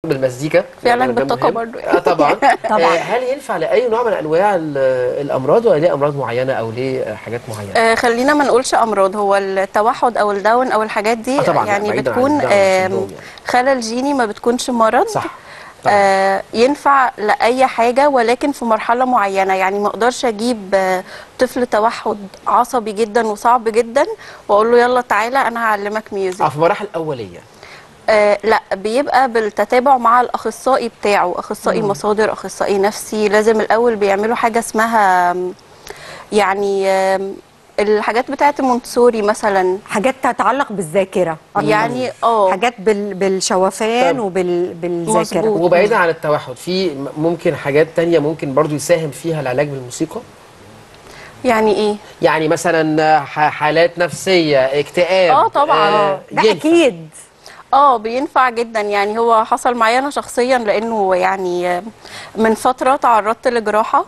بالمزيكا في علاج بالطاقه برضه طبعا. طبعا. هل ينفع لاي نوع من انواع الامراض ولا ليه امراض معينه او ليه حاجات معينه؟ خلينا ما نقولش امراض، هو التوحد او الداون او الحاجات دي طبعا يعني بعيداً عن بتكون الداون سيندروم يعني. خلل جيني، ما بتكونش مرض. صح. ينفع لاي حاجه ولكن في مرحله معينه، يعني ما اقدرش اجيب طفل توحد عصبي جدا وصعب جدا واقول له يلا تعالى انا هعلمك ميوزك. في مراحل اوليه. لا، بيبقى بالتتابع مع الاخصائي بتاعه، اخصائي مصادر، اخصائي نفسي. لازم الاول بيعملوا حاجه اسمها يعني الحاجات بتاعه المونتسوري مثلا، حاجات تتعلق بالذاكره يعني حاجات بالشوفان وبالذاكره. مظبوط. وبعيدا عن التوحد، في ممكن حاجات تانية ممكن برضو يساهم فيها العلاج بالموسيقى؟ يعني ايه؟ يعني مثلا حالات نفسية، اكتئاب. طبعا. ده ينفع. اكيد. بينفع جدا. يعني هو حصل معايا انا شخصيا، لانه يعني من فتره تعرضت لجراحه،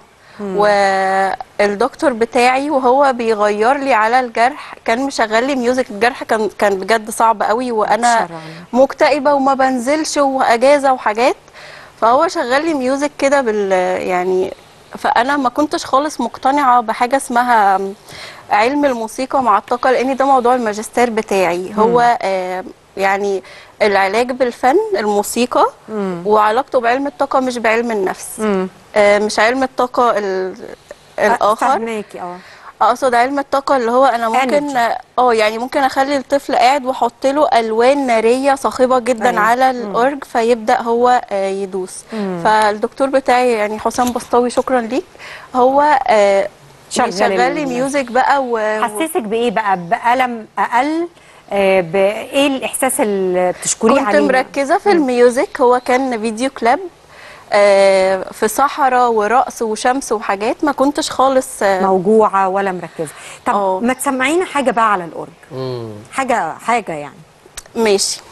والدكتور بتاعي وهو بيغير لي على الجرح كان مشغل لي ميوزك. الجرح كان بجد صعب قوي، وانا مكتئبه وما بنزلش واجازه وحاجات، فهو شغل لي ميوزك كده يعني. فانا ما كنتش خالص مقتنعه بحاجه اسمها علم الموسيقى مع الطاقه، لان ده موضوع الماجستير بتاعي. هو يعني العلاج بالفن الموسيقى وعلاقته بعلم الطاقه، مش بعلم النفس. مش علم الطاقه الاخر. فهماكي. اقصد علم الطاقه اللي هو انا ممكن يعني ممكن اخلي الطفل قاعد واحط له الوان ناريه صاخبه جدا على الاورج، فيبدا هو يدوس. فالدكتور بتاعي يعني حسام بسطاوي، شكرا ليك، هو شغال لي ميوزك بقى حسسك بايه بقى؟ بألم اقل؟ بايه الاحساس اللي بتشكريه عليه؟ كنت مركزه في الميوزك. هو كان فيديو كلاب في صحراء ورقص وشمس وحاجات، ما كنتش خالص موجوعه ولا مركزه. طب ما تسمعينا حاجه بقى على الاورج؟ حاجه يعني. ماشي.